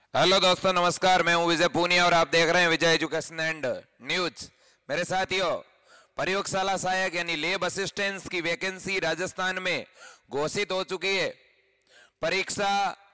Hello दोस्तों, नमस्कार। मैं हूं विजय पूनिया और आप देख रहे हैं विजय एजुकेशन एंड न्यूज। मेरे साथियों, प्रयोगशाला सहायक यानी लैब असिस्टेंट्स की वैकेंसी राजस्थान में घोषित हो चुकी है। परीक्षा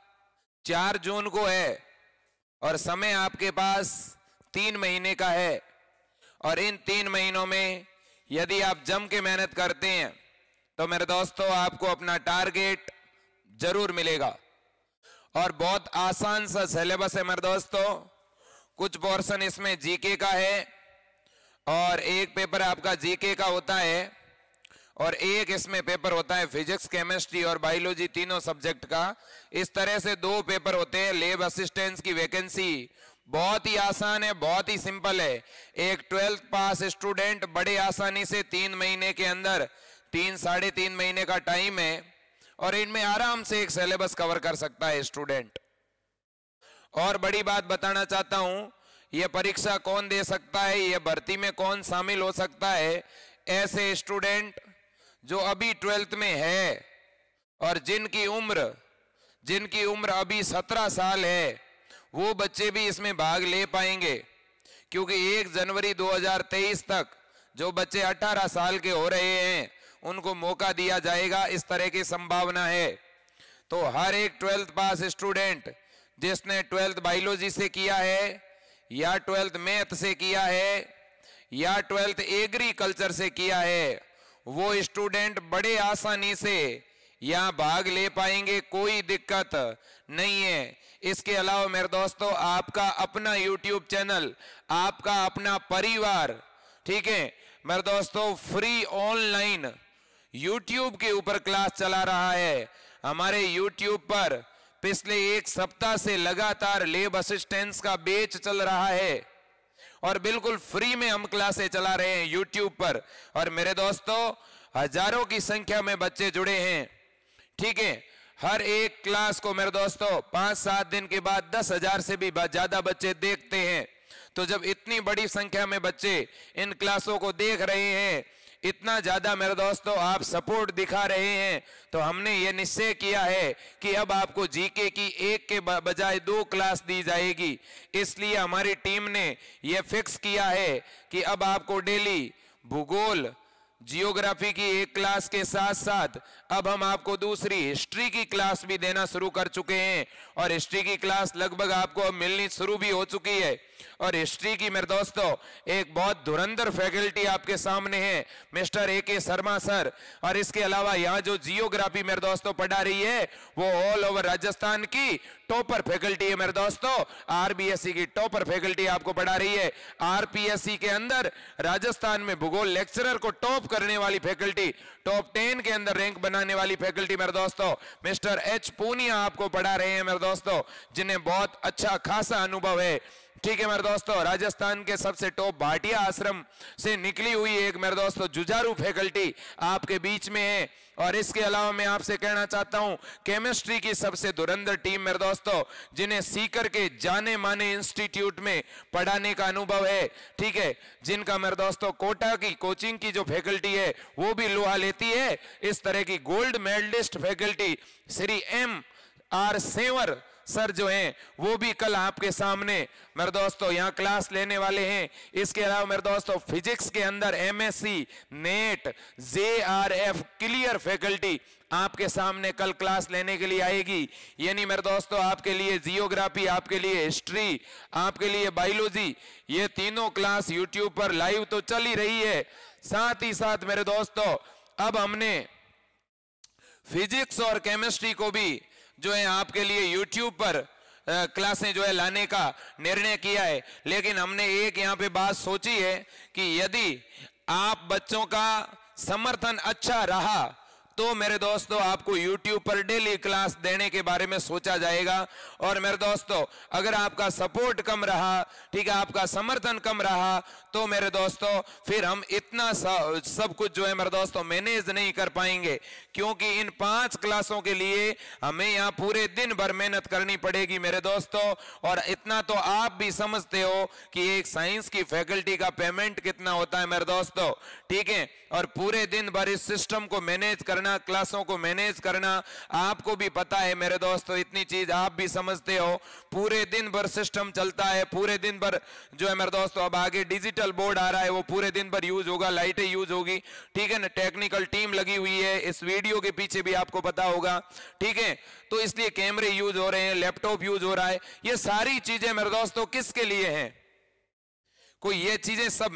4 जून को है और समय आपके पास 3 महीने का है। और इन 3 महीनों में यदि आप जम के मेहनत करते हैं तो मेरे दोस्तों आपको अपना टारगेट जरूर मिलेगा। और बहुत आसान सा सिलेबस है मेरे दोस्तों। कुछ पोर्शन इसमें जीके का है और एक पेपर आपका जीके का होता है और एक इसमें पेपर होता है फिजिक्स, केमिस्ट्री और बायोलॉजी, तीनों सब्जेक्ट का। इस तरह से 2 पेपर होते हैं। लैब असिस्टेंट्स की वैकेंसी बहुत ही आसान है, बहुत ही सिंपल है। एक 12th पास स्टूडेंट बड़े आसानी से 3 महीने के अंदर 3 3.5 महीने का टाइम है और इनमें आराम से एक सिलेबस कवर कर सकता है स्टूडेंट। और बड़ी बात बताना चाहता हूं, यह परीक्षा कौन दे सकता है, यह भर्ती में कौन शामिल हो सकता है। ऐसे स्टूडेंट जो अभी 12th में है और जिनकी उम्र अभी 17 साल है, वो बच्चे भी इसमें भाग ले पाएंगे। क्योंकि 1 जनवरी 2023 तक जो बच्चे 18 साल के हो रहे हैं उनको मौका दिया जाएगा, इस तरह की संभावना है। तो हर एक 12th पास स्टूडेंट जिसने 12th बायोलॉजी से किया है या 12th मैथ से किया है या 12th एग्रीकल्चर से किया है, वो स्टूडेंट बड़े आसानी से यहाँ भाग ले पाएंगे, कोई दिक्कत नहीं है। इसके अलावा मेरे दोस्तों, आपका अपना YouTube चैनल, आपका अपना परिवार, ठीक है मेरे दोस्तों, फ्री ऑनलाइन YouTube के ऊपर क्लास चला रहा है। हमारे YouTube पर पिछले 1 सप्ताह से लगातार लैब असिस्टेंट्स का बैच चल रहा है और बिल्कुल फ्री में हम क्लासें चला रहे हैं YouTube पर। और मेरे दोस्तों, हजारों की संख्या में बच्चे जुड़े हैं, ठीक है। हर एक क्लास को मेरे दोस्तों 5-7 दिन के बाद 10,000 से भी ज्यादा बच्चे देखते हैं। तो जब इतनी बड़ी संख्या में बच्चे इन क्लासों को देख रहे हैं, इतना ज्यादा मेरे दोस्तों आप सपोर्ट दिखा रहे हैं, तो हमने ये निश्चय किया है कि अब आपको जीके की 1 के बजाय 2 क्लास दी जाएगी। इसलिए हमारी टीम ने ये फिक्स किया है कि अब आपको डेली भूगोल, जियोग्राफी की 1 क्लास के साथ साथ अब हम आपको दूसरी हिस्ट्री की क्लास भी देना शुरू कर चुके हैं। और हिस्ट्री की क्लास लगभग आपको अब मिलनी शुरू भी हो चुकी है। और हिस्ट्री की मेरे दोस्तों एक बहुत धुरंधर फैकल्टी आपके सामने है, मिस्टर AK शर्मा सर। और इसके अलावा यहाँ जो जियोग्राफी मेरे दोस्तों पढ़ा रही है वो ऑल ओवर राजस्थान की टॉपर फैकल्टी है मेरे दोस्तों। RBSE की टॉपर फैकल्टी आपको पढ़ा रही है। RPSE के अंदर राजस्थान में भूगोल लेक्चरर को टॉप करने वाली फैकल्टी, टॉप 10 के अंदर रैंक बनाने वाली फैकल्टी मेरे दोस्तों मिस्टर H पूनिया आपको पढ़ा रहे हैं मेरे दोस्तों, जिन्हें बहुत अच्छा खासा अनुभव है, ठीक है मेरे दोस्तों। राजस्थान के सबसे टॉप भाटिया आश्रम से निकली हुई एक मेरे दोस्तों जुझारू फैकल्टी आपके बीच में है। और इसके अलावा मैं आपसे कहना चाहता हूं, केमिस्ट्री की सबसे धुरंधर टीम मेरे दोस्तों, जिन्हें सीकर के जाने माने इंस्टीट्यूट में पढ़ाने का अनुभव है, ठीक है, जिनका मेरे दोस्तों कोटा की कोचिंग की जो फैकल्टी है वो भी लोहा लेती है। इस तरह की gold medallist faculty Shri MR Sevar sir जो हैं वो भी कल आपके सामने मेरे दोस्तों यहाँ क्लास लेने वाले हैं। इसके अलावा मेरे दोस्तों फिजिक्स के अंदर MSc NET JRF clear faculty आपके सामने कल क्लास लेने के लिए आएगी। यानी मेरे दोस्तों आपके लिए जियोग्राफी, आपके लिए हिस्ट्री, आपके लिए बायोलॉजी, ये तीनों क्लास YouTube पर लाइव तो चल ही रही है। साथ ही साथ मेरे दोस्तों अब हमने फिजिक्स और केमिस्ट्री को भी जो है आपके लिए YouTube पर क्लासें जो है लाने का निर्णय किया है। लेकिन हमने एक यहाँ पे बात सोची है कि यदि आप बच्चों का समर्थन अच्छा रहा तो मेरे दोस्तों आपको YouTube पर डेली क्लास देने के बारे में सोचा जाएगा। और मेरे दोस्तों अगर आपका सपोर्ट कम रहा, ठीक है, आपका समर्थन कम रहा, तो मेरे दोस्तों फिर हम इतना सब कुछ जो है मेरे दोस्तों मैनेज नहीं कर पाएंगे। क्योंकि इन 5 क्लासों के लिए हमें यहाँ पूरे दिन भर मेहनत करनी पड़ेगी मेरे दोस्तों। और इतना तो आप भी समझते हो कि एक साइंस की फैकल्टी का पेमेंट कितना होता है मेरे दोस्तों, ठीक है। और पूरे दिन भर इस सिस्टम को मैनेज करने करना, क्लासों को मैनेज करना, आपको भी पता है मेरे दोस्तों, इतनी चीज आप भी समझते हो। पूरे दिन भर सिस्टम चलता है, पूरे दिन भर जो है मेरे दोस्तों, अब आगे डिजिटल बोर्ड आ रहा है, वो पूरे दिन भर यूज होगा, लाइटें यूज होगी, ठीक है ना, टेक्निकल टीम लगी हुई है इस वीडियो के पीछे भी आपको पता होगा, ठीक है। तो इसलिए कैमरे यूज हो रहे हैं, लैपटॉप यूज हो रहा है, ये सारी चीजें मेरे दोस्तों किसके लिए हैं? कोई ये चीजें सब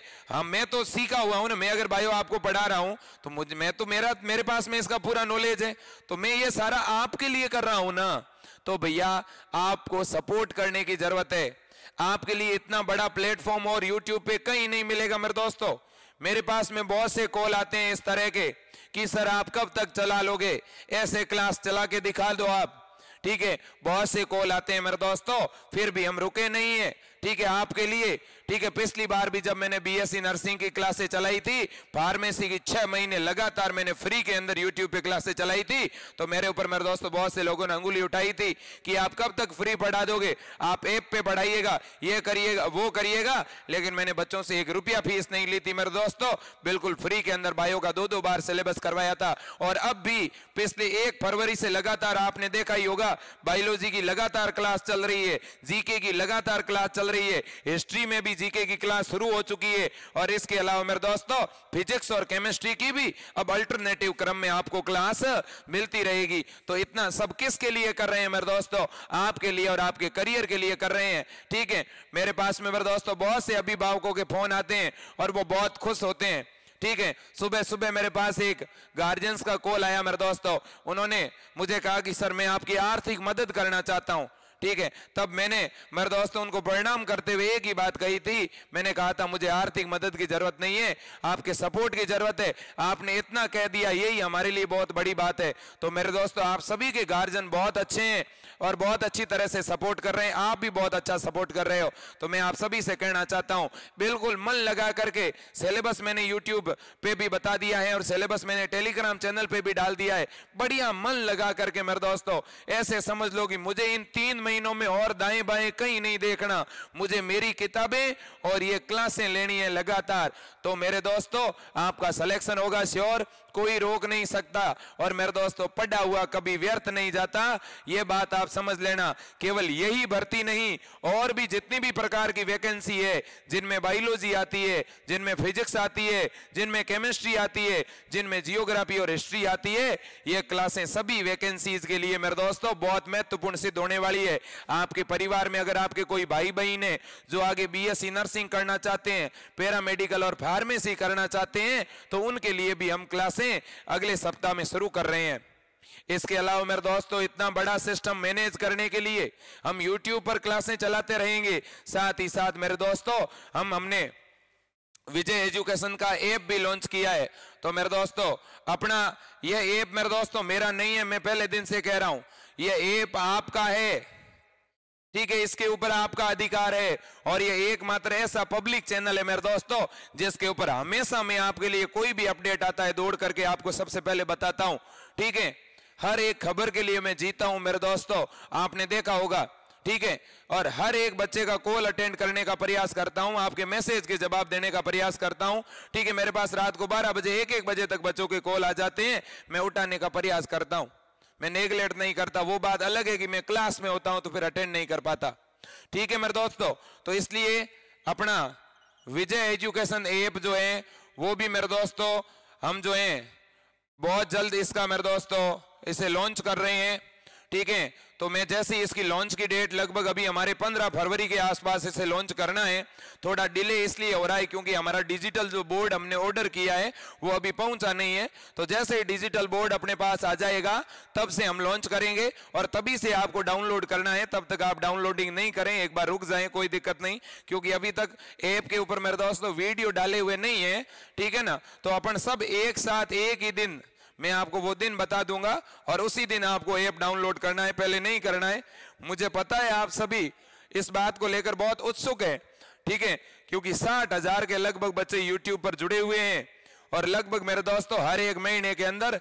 मैं तो सीखा हुआ हूं ना, मैं अगर भाइयों आपको पढ़ा रहा हूं तो मेरे पास में इसका पूरा नॉलेज है, तो मैं ये सारा आपके लिए कर रहा हूं ना। तो भैया आपको सपोर्ट करने की जरूरत है, आपके लिए इतना बड़ा प्लेटफॉर्म और यूट्यूब पे कहीं नहीं मिलेगा मेरे दोस्तों। मेरे पास में बहुत से कॉल आते हैं इस तरह के कि सर आप कब तक चला लोगे, ऐसे क्लास चला के दिखा दो आप, ठीक है। बहुत से कॉल आते हैं मेरे दोस्तों, फिर भी हम रुके नहीं है, ठीक है, आपके लिए, ठीक है। पिछली बार भी जब मैंने बीएससी नर्सिंग की क्लासें चलाई थी, फार्मेसी की 6 महीने लगातार मैंने फ्री के अंदर यूट्यूब पे क्लासें चलाई थी, तो मेरे ऊपर मेरे दोस्तों बहुत से लोगों ने अंगुली उठाई थी कि आप कब तक फ्री पढ़ा दोगे, आप ऐप पे पढ़ाइएगा, ये करिएगा, वो करिएगा। लेकिन मैंने बच्चों से 1 रुपया फीस नहीं ली थी मेरे दोस्तों, बिल्कुल फ्री के अंदर बायो का 2-2 बार सिलेबस करवाया था। और अब भी पिछले 1 फरवरी से लगातार आपने देखा ही होगा, बायोलॉजी की लगातार क्लास चल रही है, जीके की लगातार क्लास चल रही है, हिस्ट्री में भी जीके की क्लास शुरू हो चुकी है, और इसके अलावा मेरे दोस्तों फिजिक्स और केमिस्ट्री की भी अब अल्टरनेटिव क्रम में आपको क्लास मिलती रहेगी। तो इतना सब किसके लिए कर रहे हैं मेरे दोस्तों? आपके लिए और आपके करियर के लिए कर रहे हैं, ठीक है। मेरे पास में मेरे दोस्तों बहुत से अभिभावकों के फोन आते हैं और वो बहुत खुश होते हैं, ठीक है। सुबह सुबह मेरे पास एक गार्जियंस का कॉल आया मेरे दोस्तों, उन्होंने मुझे कहा कि सर मैं आपकी आर्थिक मदद करना चाहता हूं, ठीक है। तब मैंने मेरे दोस्तों उनको प्रणाम करते हुए एक ही बात कही थी, मैंने कहा था मुझे आर्थिक मदद की जरूरत नहीं है, आपके सपोर्ट की जरूरत है। आपने इतना कह दिया, यही हमारे लिए बहुत बड़ी बात है। तो मेरे दोस्तों आप सभी के गार्जियन बहुत अच्छे हैं और बहुत अच्छी तरह से सपोर्ट कर रहे हैं, आप भी बहुत अच्छा सपोर्ट कर रहे हो। तो मैं आप सभी से कहना चाहता हूं, बिल्कुल मन लगा करके, सिलेबस मैंने यूट्यूब पे भी बता दिया है और सिलेबस मैंने टेलीग्राम चैनल पे भी डाल दिया है, बढ़िया मन लगा करके मेरे दोस्तों ऐसे समझ लो कि मुझे इन 3 महीनों में और दाएं बाएं कहीं नहीं देखना, मुझे मेरी किताबें और ये क्लासें लेनी है लगातार। तो मेरे दोस्तों आपका सिलेक्शन होगा श्योर, कोई रोक नहीं सकता। और मेरे दोस्तों पढ़ा हुआ कभी व्यर्थ नहीं जाता, ये बात आप समझ लेना। केवल यही भर्ती नहीं, और भी जितनी भी प्रकार की वैकेंसी है, जिनमें बायोलॉजी आती है, जिनमें फिजिक्स आती है, जिनमें केमिस्ट्री आती है, जिनमें जियोग्राफी और हिस्ट्री आती है, ये क्लासें सभी वैकेंसीज के लिए मेरे दोस्तों बहुत महत्वपूर्ण सिद्ध होने वाली है। आपके परिवार में अगर आपके कोई भाई बहन है जो आगे बीएससी नर्सिंग करना चाहते हैं, पैरामेडिकल और फार्मेसी करना चाहते हैं, तो उनके लिए भी हम क्लासें अगले सप्ताह में शुरू कर रहे हैं। इसके अलावा मेरे दोस्तों इतना बड़ा सिस्टम मैनेज करने के लिए हम YouTube पर क्लासें चलाते रहेंगे। साथ ही साथ मेरे दोस्तों हमने विजय एजुकेशन का ऐप भी लॉन्च किया है। तो मेरे दोस्तों अपना यह ऐप मेरे दोस्तों मेरा नहीं है, मैं पहले दिन से कह रहा हूं, यह ऐप आपका है, ठीक है। इसके ऊपर आपका अधिकार है और ये एकमात्र ऐसा पब्लिक चैनल है मेरे दोस्तों जिसके ऊपर हमेशा मैं आपके लिए कोई भी अपडेट आता है दौड़ करके आपको सबसे पहले बताता हूं, ठीक है। हर एक खबर के लिए मैं जीता हूं मेरे दोस्तों, आपने देखा होगा, ठीक है। और हर एक बच्चे का कॉल अटेंड करने का प्रयास करता हूं, आपके मैसेज के जवाब देने का प्रयास करता हूं, ठीक है। मेरे पास रात को 12 बजे 1-1 बजे तक बच्चों के कॉल आ जाते हैं, मैं उठाने का प्रयास करता हूं, मैं नेगलेक्ट नहीं करता। वो बात अलग है कि मैं क्लास में होता हूं तो फिर अटेंड नहीं कर पाता, ठीक है मेरे दोस्तों। तो इसलिए अपना विजय एजुकेशन ऐप जो है वो भी मेरे दोस्तों हम जो है बहुत जल्द इसका मेरे दोस्तों इसे लॉन्च कर रहे हैं, ठीक है। तो मैं जैसे ही इसकी लॉन्च की डेट लगभग अभी हमारे 15 फरवरी के आसपास इसे लॉन्च करना है, थोड़ा डिले इसलिए हो रहा है क्योंकि हमारा डिजिटल जो बोर्ड हमने ऑर्डर किया है वो अभी पहुंचा नहीं है। तो जैसे ही डिजिटल बोर्ड अपने पास आ जाएगा तब से हम लॉन्च करेंगे और तभी से आपको डाउनलोड करना है। तब तक आप डाउनलोडिंग नहीं करें, एक बार रुक जाएं, कोई दिक्कत नहीं, क्योंकि अभी तक ऐप के ऊपर मेरे दोस्तों वीडियो डाले हुए नहीं है, ठीक है ना। तो अपन सब एक साथ एक ही दिन मैं आपको वो दिन बता दूंगा और उसी दिन आपको ऐप डाउनलोड करना है, पहले नहीं करना है। मुझे पता है आप सभी इस बात को लेकर बहुत उत्सुक है, ठीक है, क्योंकि 60,000 के लगभग बच्चे YouTube पर जुड़े हुए हैं और लगभग मेरे दोस्तों हर एक महीने के अंदर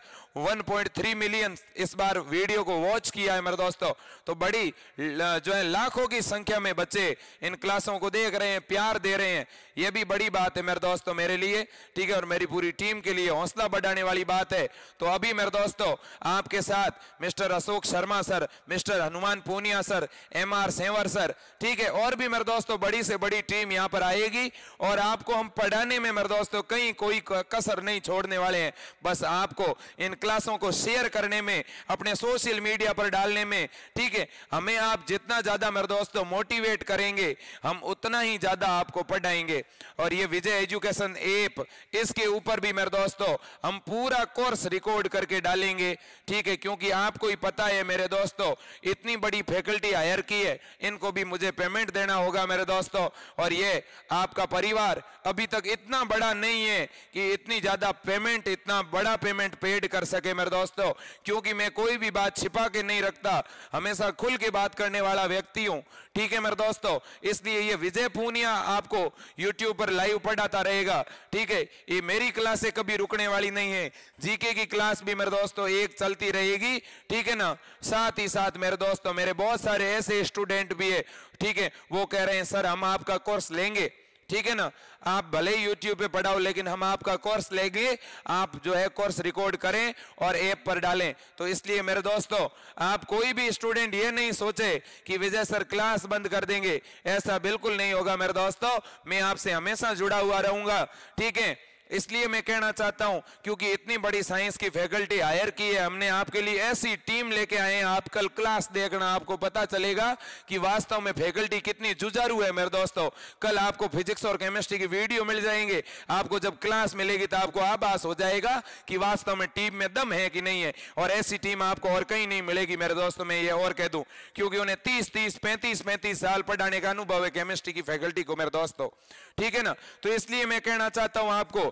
1.3 मिलियन इस बार वीडियो को वॉच किया है मेरे दोस्तों। तो बड़ी जो है लाखों की संख्या में बच्चे इन क्लासों को देख रहे हैं, प्यार दे रहे हैं, ये भी बड़ी बात है मेरे दोस्तों मेरे लिए, ठीक है, और मेरी पूरी टीम के लिए हौसला बढ़ाने वाली बात है। तो अभी मेरे दोस्तों आपके साथ mister Ashok Sharma sir, mister Hanuman Poonia sir, MR Sevar sir, ठीक है, और भी मेरे दोस्तों बड़ी से बड़ी टीम यहाँ पर आएगी और आपको हम पढ़ाने में मेरे दोस्तों कहीं कोई कसर नहीं छोड़ने वाले हैं। बस आपको इन क्लासों को शेयर करने में, अपने सोशल मीडिया पर डालने में, ठीक है, हमें आप जितना ज्यादा मेरे दोस्तों मोटिवेट करेंगे हम उतना ही ज्यादा आपको पढ़ाएंगे। और ये विजय एजुकेशन ऐप, इसके ऊपर भी मेरे दोस्तों हम पूरा कोर्स रिकॉर्ड करके डालेंगे, ठीक है, क्योंकि आपको ही पता है मेरे दोस्तों इतनी बड़ी फैकल्टी हायर की है, इनको भी मुझे पेमेंट देना होगा मेरे दोस्तों। और ये आपका परिवार अभी तक इतना बड़ा नहीं है कि इतनी ज्यादा पेमेंट, इतना बड़ा पेमेंट पेड कर सके मेरे दोस्तों, क्योंकि मैं कोई भी बात छिपा के नहीं रखता, हमेशा खुल के बात करने वाला व्यक्ति हूं, ठीक है मेरे दोस्तों। इसलिए ये विजय पूनिया आपको यूट्यूब पर लाइव पढ़ाता रहेगा, ठीक है, ये मेरी क्लासें कभी रुकने वाली नहीं है, जीके की क्लास भी मेरे दोस्तों एक चलती रहेगी, ठीक है ना। साथ ही साथ मेरे दोस्तों मेरे बहुत सारे ऐसे स्टूडेंट भी है, ठीक है, वो कह रहे हैं सर हम आपका कोर्स लेंगे, ठीक है ना, आप भले ही YouTube पे पढ़ाओ लेकिन हम आपका कोर्स लेंगे, आप जो है कोर्स रिकॉर्ड करें और ऐप पर डालें। तो इसलिए मेरे दोस्तों आप कोई भी स्टूडेंट ये नहीं सोचे कि विजय सर क्लास बंद कर देंगे, ऐसा बिल्कुल नहीं होगा मेरे दोस्तों, मैं आपसे हमेशा जुड़ा हुआ रहूंगा, ठीक है। इसलिए मैं कहना चाहता हूं क्योंकि इतनी बड़ी साइंस की फैकल्टी हायर की है हमने, आपके लिए ऐसी टीम लेके आए हैं, आप कल क्लास देखना आपको पता चलेगा कि वास्तव में फैकल्टी कितनी जुझारू है मेरे दोस्तों। कल आपको फिजिक्स और केमिस्ट्री की वीडियो मिल जाएंगे, आपको जब क्लास मिलेगी तो आपको आभास हो जाएगा कि वास्तव में टीम में दम है कि नहीं है। और ऐसी टीम आपको और कहीं नहीं मिलेगी मेरे दोस्तों, मैं ये और कह दूं, क्योंकि उन्हें 30-30, 35-35 साल पढ़ाने का अनुभव है केमिस्ट्री की फैकल्टी को मेरे दोस्तों, ठीक है ना। तो इसलिए मैं कहना चाहता हूं आपको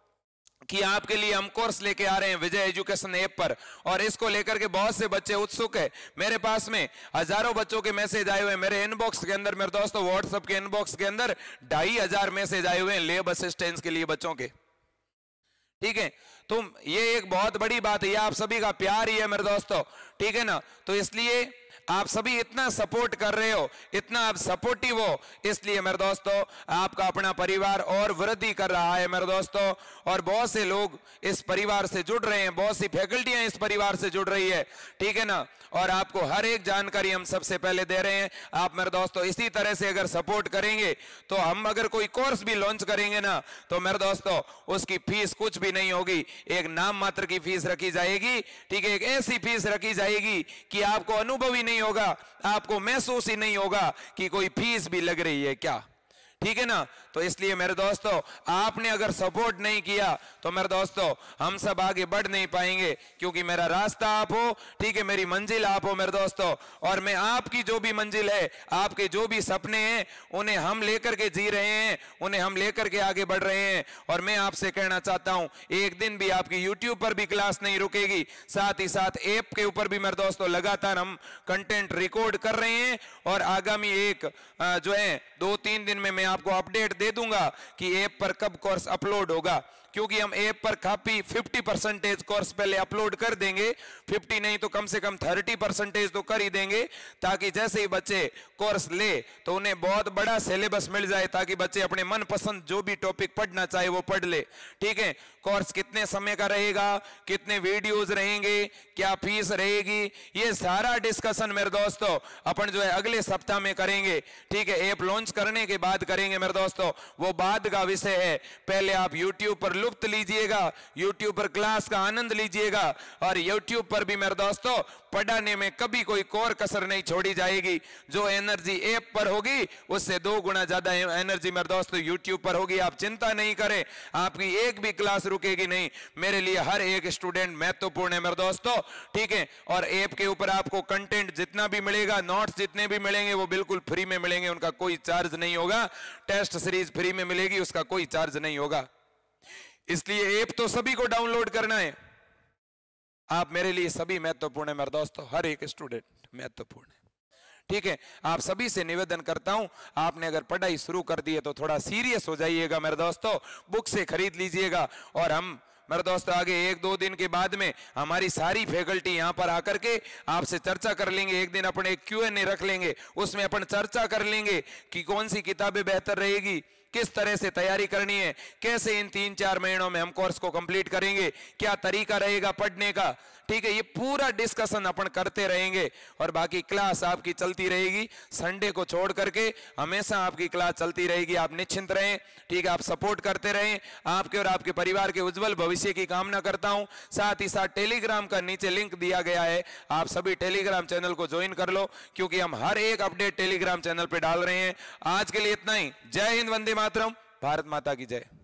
कि आपके लिए हम कोर्स लेके आ रहे हैं विजय एजुकेशन ऐप पर, और इसको लेकर के बहुत से बच्चे उत्सुक है। मेरे पास में हजारों बच्चों के मैसेज आए हुए हैं मेरे इनबॉक्स के अंदर मेरे दोस्तों, व्हाट्सएप के इनबॉक्स के अंदर 2500 मैसेज आए हुए हैं लैब असिस्टेंस के लिए बच्चों के, ठीक है। तो ये एक बहुत बड़ी बात है, ये आप सभी का प्यार ही है मेरे दोस्तों, ठीक है ना। तो इसलिए आप सभी इतना सपोर्ट कर रहे हो, इतना आप सपोर्टिव हो, इसलिए मेरे दोस्तों आपका अपना परिवार और वृद्धि कर रहा है मेरे दोस्तों। और बहुत से लोग इस परिवार से जुड़ रहे हैं, बहुत सी फैकल्टियां इस परिवार से जुड़ रही है, ठीक है ना। और आपको हर एक जानकारी हम सबसे पहले दे रहे हैं। आप मेरे दोस्तों इसी तरह से अगर सपोर्ट करेंगे तो हम अगर कोई कोर्स भी लॉन्च करेंगे ना तो मेरे दोस्तों उसकी फीस कुछ भी नहीं होगी, एक नाम मात्र की फीस रखी जाएगी, ठीक है। एक ऐसी फीस रखी जाएगी कि आपको अनुभव ही नहीं होगा, आपको महसूस ही नहीं होगा कि कोई फीस भी लग रही है क्या, ठीक है ना। तो इसलिए मेरे दोस्तों आपने अगर सपोर्ट नहीं किया तो मेरे दोस्तों हम सब आगे बढ़ नहीं पाएंगे, क्योंकि मेरा रास्ता आप हो, ठीक है, मेरी मंजिल आप हो मेरे दोस्तों। और मैं आपकी जो भी मंजिल है, आपके जो भी सपने हैं उन्हें हम लेकर के जी रहे हैं, उन्हें हम लेकर के आगे बढ़ रहे हैं। और मैं आपसे कहना चाहता हूं एक दिन भी आपकी YouTube पर भी क्लास नहीं रुकेगी, साथ ही साथ ऐप के ऊपर भी मेरे दोस्तों लगातार हम कंटेंट रिकॉर्ड कर रहे हैं। और आगामी एक जो है 2-3 दिन में मैं आपको अपडेट दे दूंगा कि ऐप पर कब कोर्स अपलोड होगा, क्योंकि हम ऐप पर काफी 50% कोर्स पहले अपलोड कर देंगे, 50 नहीं तो कम से कम 30% तो कर ही देंगे, ताकि जैसे ही बच्चे कोर्स ले तो उन्हें बहुत बड़ा सिलेबस मिल जाए, ताकि बच्चे अपने मनपसंद जो भी टॉपिक पढ़ना चाहे वो पढ़ ले, ठीक है। कोर्स कितने समय का रहेगा, कितने वीडियोस रहेंगे, क्या फीस रहेगी, ये सारा डिस्कशन मेरे दोस्तों अपन जो है अगले सप्ताह में करेंगे, ठीक है। ऐप लॉन्च करने के बाद करेंगे मेरे दोस्तों, वो बाद का विषय है। पहले आप YouTube पर लुत्फ लीजिएगा, YouTube पर क्लास का आनंद लीजिएगा, और YouTube पर भी मेरे दोस्तों पढ़ाने में कभी कोई कोर कसर नहीं छोड़ी जाएगी। जो एनर्जी ऐप पर होगी उससे 2 गुना ज्यादा एनर्जी मेरे दोस्तों YouTube पर होगी। आप चिंता नहीं करें, आपकी एक भी क्लास रुकेगी नहीं। मेरे लिए हर एक स्टूडेंट महत्वपूर्ण है मेरे दोस्तों, ठीक है। और ऐप के ऊपर आपको कंटेंट जितना भी मिलेगा, नोट्स जितने भी मिलेंगे वो बिल्कुल फ्री में मिलेंगे, उनका कोई चार्ज नहीं होगा। टेस्ट सीरीज फ्री में मिलेगी, उसका कोई चार्ज नहीं होगा। इसलिए ऐप तो सभी को डाउनलोड करना है। आप मेरे लिए सभी महत्वपूर्ण है मेरे दोस्तों, हर एक स्टूडेंट महत्वपूर्ण है, ठीक है, आप सभी से निवेदन करता हूं, आपने अगर पढ़ाई शुरू कर दी है तो थोड़ा सीरियस हो जाइएगा मेरे दोस्तों, बुक से खरीद लीजिएगा। और हम मेरे दोस्तों आगे 1-2 दिन के बाद में हमारी सारी फैकल्टी यहां पर आकर के आपसे चर्चा कर लेंगे। एक दिन अपने Q&A रख लेंगे, उसमें अपन चर्चा कर लेंगे कि कौन सी किताबें बेहतर रहेगी, किस तरह से तैयारी करनी है, कैसे इन 3-4 महीनों में हम कोर्स को कंप्लीट करेंगे, क्या तरीका रहेगा पढ़ने का। ठीक है, ये पूरा डिस्कशन अपन करते रहेंगे और बाकी क्लास आपकी चलती रहेगी। संडे को छोड़ करके हमेशा आपकी क्लास चलती रहेगी, आप निश्चिंत रहें। ठीक है, आप सपोर्ट करते रहें। आपके और आपके परिवार के उज्जवल भविष्य की कामना करता हूं। साथ ही साथ टेलीग्राम का नीचे लिंक दिया गया है, आप सभी टेलीग्राम चैनल को ज्वाइन कर लो, क्योंकि हम हर एक अपडेट टेलीग्राम चैनल पे डाल रहे हैं। आज के लिए इतना ही। जय हिंद, वंदे मातरम, भारत माता की जय।